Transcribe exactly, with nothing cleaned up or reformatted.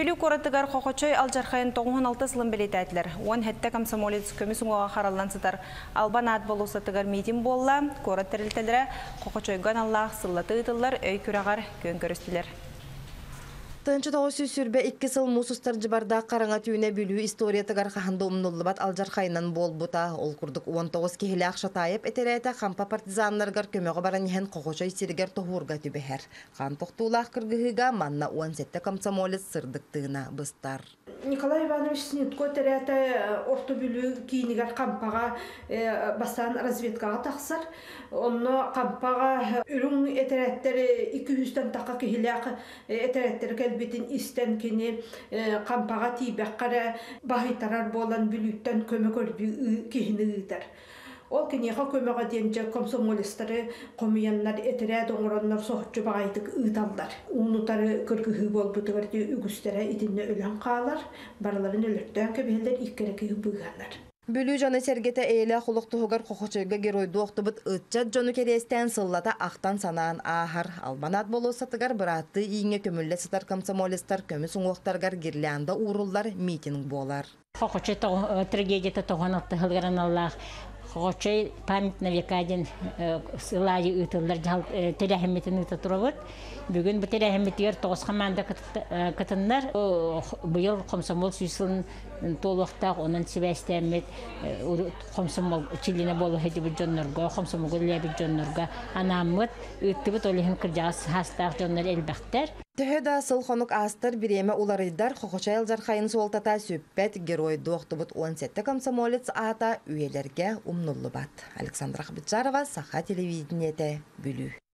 Білу қоратығар қоқочой алжарқайын тоғын алты сылын білетәділер. Он хәтті комсомолец көмісін оға қаралансыдар. Албан ат болусатығар митин болла, қорат тәрілтелері қоқочойған Аллах сыллаты ұтылар, өй күрағар көн көрістілер. Тынчы тоғысы сүрбе икки сыл мусустар жыбарда қараңа түйіне білу историятығар қағында умнуллыбат алжарқайынан бол бұта. Ол күрдік он тоғыз кехілі ақша тайып әтерәйті қампа партизанларғар көмеғі баран ехен қоқошай сирігер тоғырға түбәхер. Қан тоқтулақ кіргіғіға манна он сетті комсомолец сырдықтығына бұстар. Николай Иванович Снитко терәті орты бүлі кейінігер қампаға бастан разведкаға тақсыр. Оны қампаға үрің әтерәттері екі жүзден таққа кехілі әтерәттері кәлбетін істен кені қампаға тейбәк қара бағытарар болан бүліттен көмі көрді кейіні ұйтар. Ол кенеға көмеға денче комсомолистары комияннар этерәд оңыроннар соғытчы бағайтық ұйталдар. Уынутары көргігі бол бұтығырды үгістері итінне өлен қалар, барыларын өліттен көбелдер иккерекегі бұғанар. Бүлі жаны сәргеті әйлі құлықтығығар қоқочойға геройды оқтыбыт ұтчат жону керестен сыллата ақтан санаан ағар. Албанат болу сатығар бұратты иңе көмілі сытар комсомолистар көмі сұңуқтарғар гирлянда уруллар митинг болар. Қоқочой трагедията тоған атты ғылғаран Аллах. Қоқочой память на века ден сылайы ұтылдар телехеметін ұты тұрабыд. Бүгін бұл телехеметтер тоғыз қаманда кытындар. Бұйыл комсомол сүйсілін толуқтақ, оның себәстәмет комсомол чиліне болу хеді бұл жонларға, комсомол гөлі бұл жонларға анамыд ұтты бұд олығын кіржағыз хастақ жонлар әлбәқтер. Төһөда сыл хонук астар биреме уларыйдар Қоқочай алжарқайын суолтата сөппет герой доқтыбыт он сетті комсомолец ата үйелерге умнуллы бат. Александра Хабиджарова, Саха телевидениеті, Бүлүү.